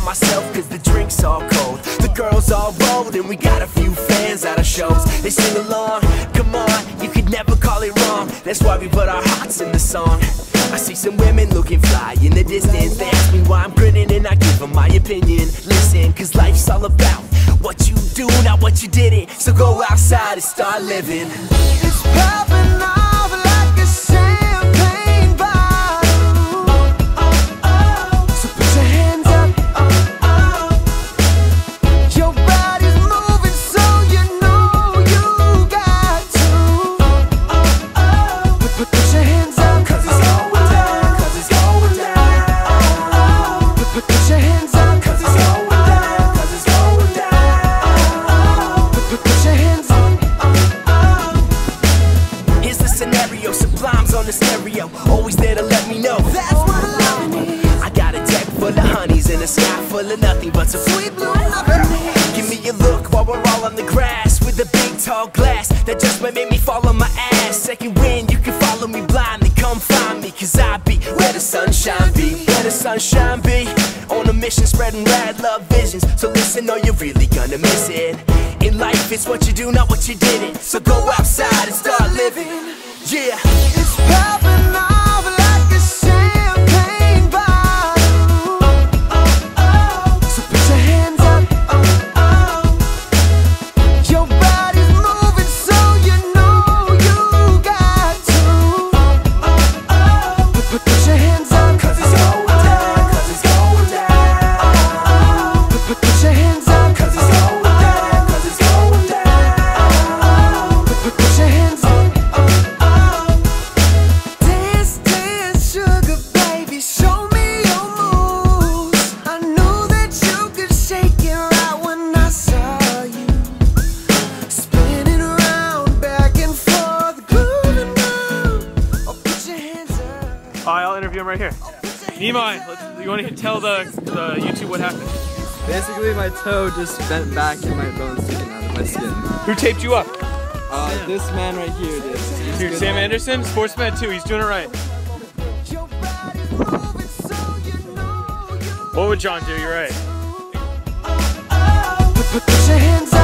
myself cause the drink's all cold. The girls all rolled and we got a few fans at our shows. They sing along, come on, you could never call it wrong. That's why we put our hearts in the song. I see some women looking fly in the distance. They ask me why I'm grinning and I give them my opinion. Listen, cause life's all about what you do, not what you didn't. So go outside and start living. It's popping off like a champagne bottle. So put your hands up. Your body's moving so you know you got to. Put your hands up. Cause it's going down. Cause it's going down. Put your hands up. Cause it's going down. Cause it's going down. Put your hands up. Here's the scenario, Sublime's on the stereo, always there to let me know. That's what loving is. I got a deck full of honeys and a sky full of nothing but some sweet blue loving. Give me a look while we're all on the grass with a big tall glass that just might make me fall on my ass. Second wind, you can follow me blindly, come find me, cause I be where the sunshine be, where the sunshine be. On a mission spreading rad love visions, so listen or you're really gonna miss it. In life it's what you do, not what you didn't. So go outside and start living. Yeah. It's popping off like a champagne bottle. So put your hands up. Your body's moving so you know you got to. Put your hands up. Cause it's going down. Cause it's going down. Put your hands up. Cause it's going down. Cause it's going down. Put your hands up. Dance, dance, sugar baby, show me your moves. I knew that you could shake it right when I saw you. Spinning around, back and forth, grooving now. Oh, put your hands up. Alright, I'll interview him right here. Nima, you want to tell the YouTube what happened? Basically, my toe just bent back and my bones sticking out of my skin. Who taped you up? This man right here did. Dude, Sam Anderson, Sportsman 2, he's doing it right. What would John do? You're right. Put your hands up.